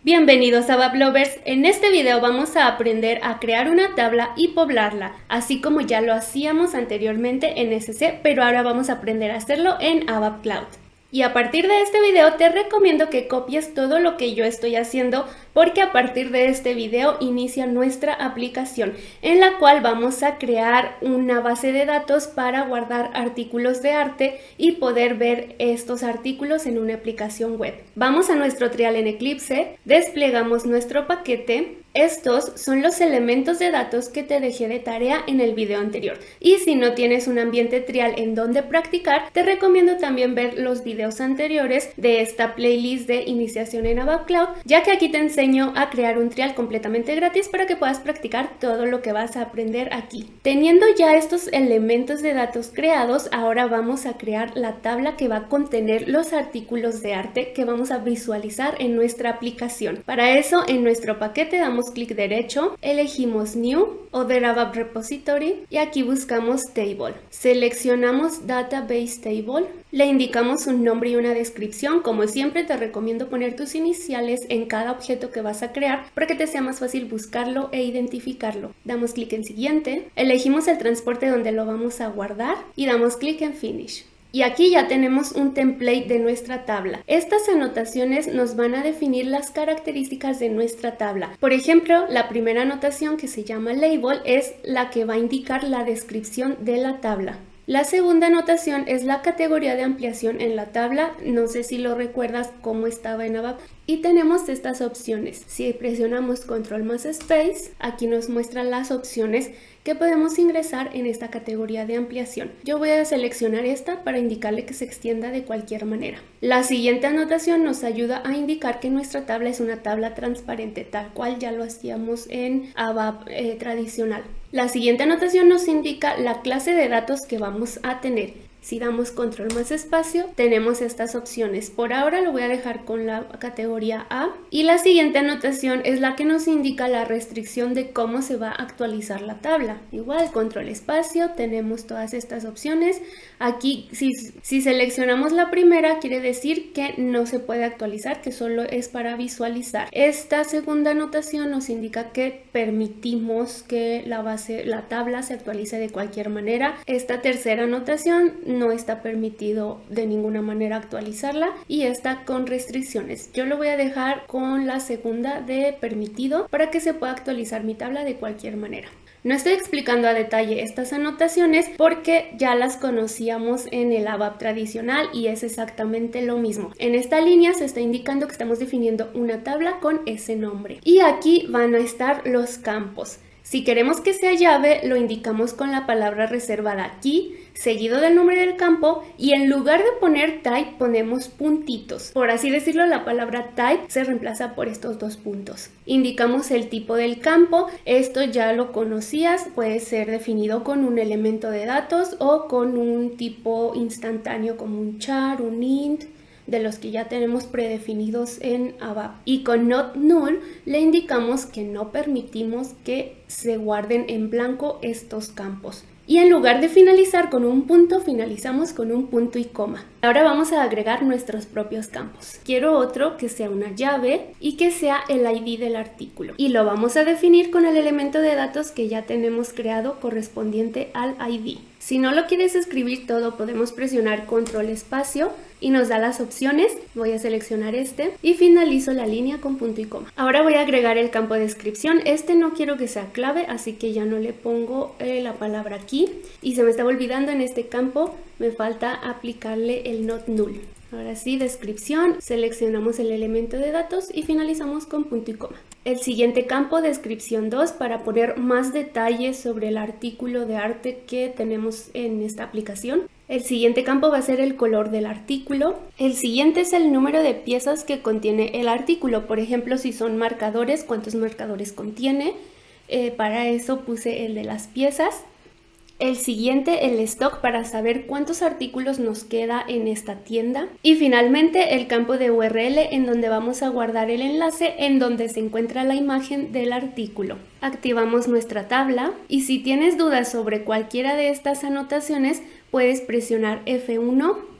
Bienvenidos a ABAP Lovers. En este video vamos a aprender a crear una tabla y poblarla, así como ya lo hacíamos anteriormente en SC, pero ahora vamos a aprender a hacerlo en ABAP Cloud. Y a partir de este video te recomiendo que copies todo lo que yo estoy haciendo, porque a partir de este video inicia nuestra aplicación en la cual vamos a crear una base de datos para guardar artículos de arte y poder ver estos artículos en una aplicación web. Vamos a nuestro trial en Eclipse, desplegamos nuestro paquete. Estos son los elementos de datos que te dejé de tarea en el video anterior. Y si no tienes un ambiente trial en donde practicar, te recomiendo también ver los videos anteriores de esta playlist de iniciación en ABAP Cloud, ya que aquí te enseño a crear un trial completamente gratis para que puedas practicar todo lo que vas a aprender aquí. Teniendo ya estos elementos de datos creados, ahora vamos a crear la tabla que va a contener los artículos de arte que vamos a visualizar en nuestra aplicación. Para eso, en nuestro paquete damos clic derecho, elegimos New, Other ABAP Repository y aquí buscamos Table. Seleccionamos Database Table, le indicamos un nombre y una descripción. Como siempre te recomiendo poner tus iniciales en cada objeto que vas a crear para que te sea más fácil buscarlo e identificarlo. Damos clic en Siguiente, elegimos el transporte donde lo vamos a guardar y damos clic en Finish. Y aquí ya tenemos un template de nuestra tabla. Estas anotaciones nos van a definir las características de nuestra tabla. Por ejemplo, la primera anotación, que se llama Label, es la que va a indicar la descripción de la tabla. La segunda anotación es la categoría de ampliación en la tabla. No sé si lo recuerdas cómo estaba en ABAP. Y tenemos estas opciones. Si presionamos Control más Space, aquí nos muestra las opciones que podemos ingresar en esta categoría de ampliación. Yo voy a seleccionar esta para indicarle que se extienda de cualquier manera. La siguiente anotación nos ayuda a indicar que nuestra tabla es una tabla transparente, tal cual ya lo hacíamos en ABAP tradicional. La siguiente anotación nos indica la clase de datos que vamos a tener. Si damos Control más espacio, tenemos estas opciones. Por ahora lo voy a dejar con la categoría A. Y la siguiente anotación es la que nos indica la restricción de cómo se va a actualizar la tabla. Igual, Control espacio, tenemos todas estas opciones. Aquí, si seleccionamos la primera, quiere decir que no se puede actualizar, que solo es para visualizar. Esta segunda anotación nos indica que permitimos que la tabla se actualice de cualquier manera. Esta tercera anotación no está permitido de ninguna manera actualizarla y está con restricciones. Yo lo voy a dejar con la segunda de permitido para que se pueda actualizar mi tabla de cualquier manera. No estoy explicando a detalle estas anotaciones porque ya las conocíamos en el ABAP tradicional y es exactamente lo mismo. En esta línea se está indicando que estamos definiendo una tabla con ese nombre. Y aquí van a estar los campos. Si queremos que sea llave, lo indicamos con la palabra reservada key, seguido del nombre del campo, y en lugar de poner type ponemos puntitos. Por así decirlo, la palabra type se reemplaza por estos dos puntos. Indicamos el tipo del campo. Esto ya lo conocías, puede ser definido con un elemento de datos o con un tipo instantáneo como un char, un int, de los que ya tenemos predefinidos en ABAP. Y con Not Null le indicamos que no permitimos que se guarden en blanco estos campos. Y en lugar de finalizar con un punto, finalizamos con un punto y coma. Ahora vamos a agregar nuestros propios campos. Quiero otro que sea una llave y que sea el ID del artículo. Y lo vamos a definir con el elemento de datos que ya tenemos creado correspondiente al ID. Si no lo quieres escribir todo, podemos presionar Control espacio y nos da las opciones. Voy a seleccionar este y finalizo la línea con punto y coma. Ahora voy a agregar el campo de descripción. Este no quiero que sea clave, así que ya no le pongo la palabra aquí. Y se me estaba olvidando, en este campo me falta aplicarle el Not Null. Ahora sí, descripción, seleccionamos el elemento de datos y finalizamos con punto y coma. El siguiente campo, descripción 2, para poner más detalles sobre el artículo de arte que tenemos en esta aplicación. El siguiente campo va a ser el color del artículo. El siguiente es el número de piezas que contiene el artículo. Por ejemplo, si son marcadores, ¿cuántos marcadores contiene? Para eso puse el de las piezas. El siguiente, el stock, para saber cuántos artículos nos queda en esta tienda. Y finalmente el campo de URL, en donde vamos a guardar el enlace en donde se encuentra la imagen del artículo. Activamos nuestra tabla y si tienes dudas sobre cualquiera de estas anotaciones, puedes presionar F1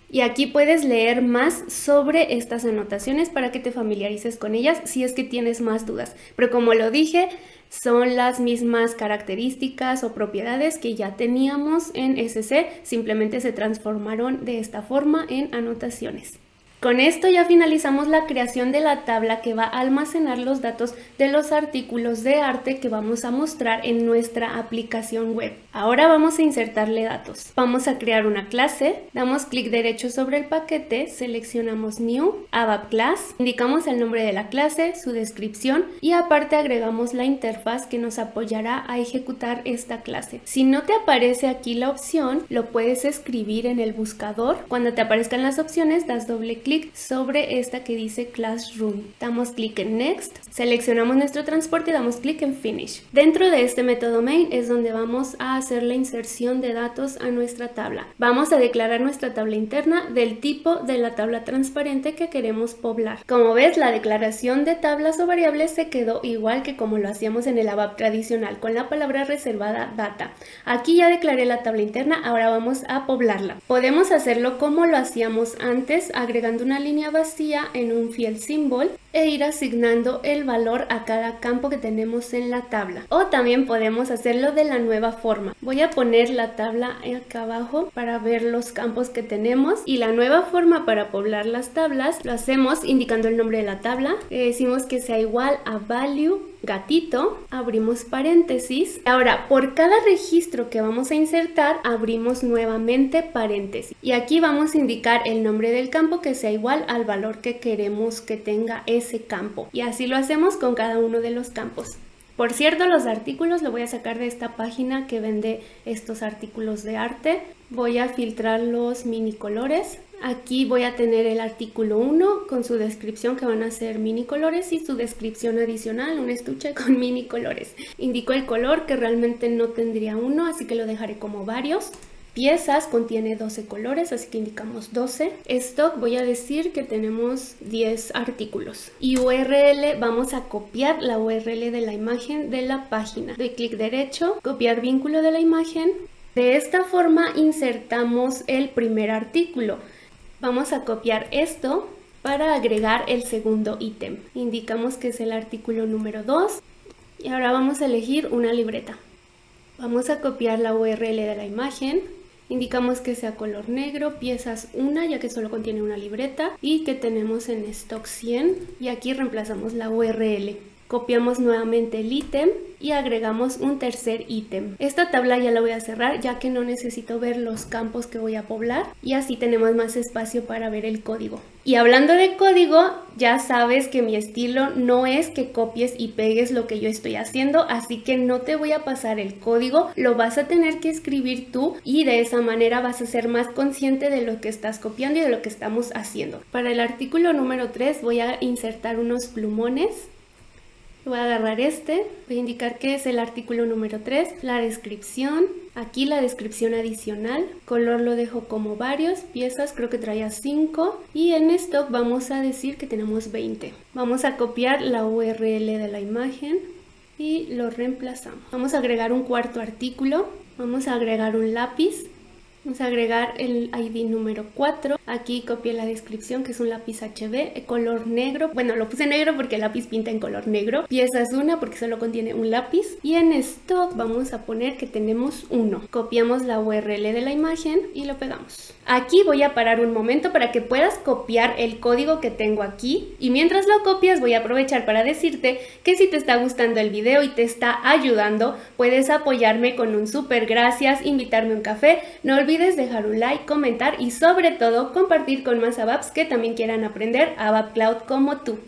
Y aquí puedes leer más sobre estas anotaciones para que te familiarices con ellas si es que tienes más dudas. Pero como lo dije, son las mismas características o propiedades que ya teníamos en SC, simplemente se transformaron de esta forma en anotaciones. Con esto ya finalizamos la creación de la tabla que va a almacenar los datos de los artículos de arte que vamos a mostrar en nuestra aplicación web. Ahora vamos a insertarle datos. Vamos a crear una clase, damos clic derecho sobre el paquete, seleccionamos New, ABAP Class, indicamos el nombre de la clase, su descripción y aparte agregamos la interfaz que nos apoyará a ejecutar esta clase. Si no te aparece aquí la opción, lo puedes escribir en el buscador. Cuando te aparezcan las opciones, das doble clic sobre esta que dice Classroom. Damos clic en Next, seleccionamos nuestro transporte y damos clic en Finish. Dentro de este método main es donde vamos a hacer la inserción de datos a nuestra tabla. Vamos a declarar nuestra tabla interna del tipo de la tabla transparente que queremos poblar. Como ves, la declaración de tablas o variables se quedó igual que como lo hacíamos en el ABAP tradicional, con la palabra reservada data. Aquí ya declaré la tabla interna, ahora vamos a poblarla. Podemos hacerlo como lo hacíamos antes, agregando una línea vacía en un field symbol e ir asignando el valor a cada campo que tenemos en la tabla. O también podemos hacerlo de la nueva forma. Voy a poner la tabla acá abajo para ver los campos que tenemos, y la nueva forma para poblar las tablas lo hacemos indicando el nombre de la tabla, decimos que sea igual a value gatito, abrimos paréntesis. Ahora, por cada registro que vamos a insertar, abrimos nuevamente paréntesis. Y aquí vamos a indicar el nombre del campo que sea igual al valor que queremos que tenga ese campo. Y así lo hacemos con cada uno de los campos. Por cierto, los artículos lo voy a sacar de esta página que vende estos artículos de arte. Voy a filtrar los mini colores. Aquí voy a tener el artículo 1 con su descripción, que van a ser mini colores, y su descripción adicional, un estuche con mini colores. Indico el color, que realmente no tendría uno, así que lo dejaré como varios. Piezas contiene 12 colores, así que indicamos 12. Stock, voy a decir que tenemos 10 artículos. Y URL, vamos a copiar la URL de la imagen de la página. Doy clic derecho, copiar vínculo de la imagen. De esta forma insertamos el primer artículo. Vamos a copiar esto para agregar el segundo ítem. Indicamos que es el artículo número 2 y ahora vamos a elegir una libreta. Vamos a copiar la URL de la imagen. Indicamos que sea color negro, piezas 1, ya que solo contiene una libreta, y que tenemos en stock 100, y aquí reemplazamos la URL. Copiamos nuevamente el ítem y agregamos un tercer ítem. Esta tabla ya la voy a cerrar, ya que no necesito ver los campos que voy a poblar, y así tenemos más espacio para ver el código. Y hablando de código, ya sabes que mi estilo no es que copies y pegues lo que yo estoy haciendo, así que no te voy a pasar el código, lo vas a tener que escribir tú, y de esa manera vas a ser más consciente de lo que estás copiando y de lo que estamos haciendo. Para el artículo número 3 voy a insertar unos plumones. Voy a agarrar este, voy a indicar que es el artículo número 3, la descripción, aquí la descripción adicional, color lo dejo como varios, piezas creo que traía 5, y en stock vamos a decir que tenemos 20. Vamos a copiar la URL de la imagen y lo reemplazamos. Vamos a agregar un cuarto artículo, vamos a agregar un lápiz. Vamos a agregar el ID número 4. Aquí copié la descripción, que es un lápiz HB, color negro. Bueno, lo puse negro porque el lápiz pinta en color negro. Piezas 1 porque solo contiene un lápiz. Y en stock vamos a poner que tenemos 1. Copiamos la URL de la imagen y lo pegamos. Aquí voy a parar un momento para que puedas copiar el código que tengo aquí. Y mientras lo copias voy a aprovechar para decirte que si te está gustando el video y te está ayudando, puedes apoyarme con un súper gracias, invitarme a un café. No olvides dejar un like, comentar y sobre todo compartir con más ABAPs que también quieran aprender ABAP Cloud como tú.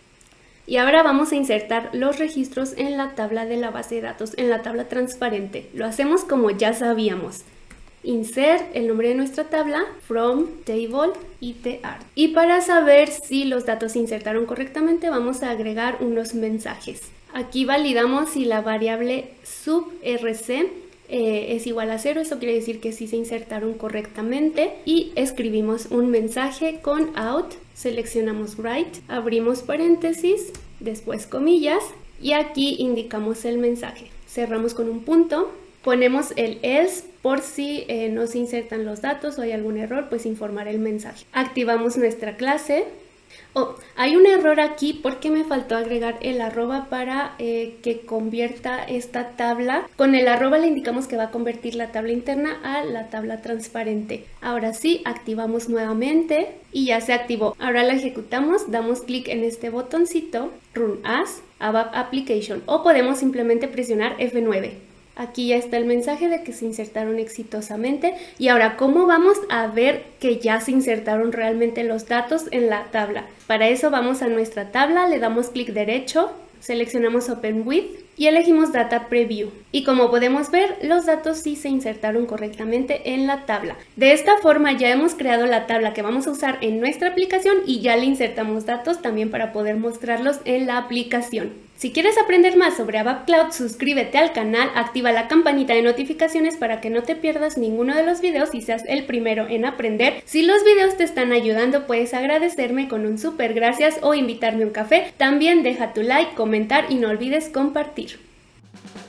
Y ahora vamos a insertar los registros en la tabla de la base de datos, en la tabla transparente. Lo hacemos como ya sabíamos. Insert el nombre de nuestra tabla, from, table y the art. Y para saber si los datos se insertaron correctamente, vamos a agregar unos mensajes. Aquí validamos si la variable subrc es igual a 0, eso quiere decir que sí se insertaron correctamente, y escribimos un mensaje con out, seleccionamos write, abrimos paréntesis, después comillas, y aquí indicamos el mensaje. Cerramos con un punto, ponemos el else por si no se insertan los datos o hay algún error, pues informar el mensaje. Activamos nuestra clase. Oh, hay un error aquí porque me faltó agregar el arroba para que convierta esta tabla. Con el arroba le indicamos que va a convertir la tabla interna a la tabla transparente. Ahora sí, activamos nuevamente y ya se activó. Ahora la ejecutamos, damos clic en este botoncito, Run as ABAP Application, o podemos simplemente presionar F9. Aquí ya está el mensaje de que se insertaron exitosamente. Y ahora, ¿cómo vamos a ver que ya se insertaron realmente los datos en la tabla? Para eso vamos a nuestra tabla, le damos clic derecho, seleccionamos Open With y elegimos Data Preview. Y como podemos ver, los datos sí se insertaron correctamente en la tabla. De esta forma ya hemos creado la tabla que vamos a usar en nuestra aplicación y ya le insertamos datos también para poder mostrarlos en la aplicación. Si quieres aprender más sobre ABAP Cloud, suscríbete al canal, activa la campanita de notificaciones para que no te pierdas ninguno de los videos y seas el primero en aprender. Si los videos te están ayudando, puedes agradecerme con un súper gracias o invitarme a un café. También deja tu like, comentar y no olvides compartir.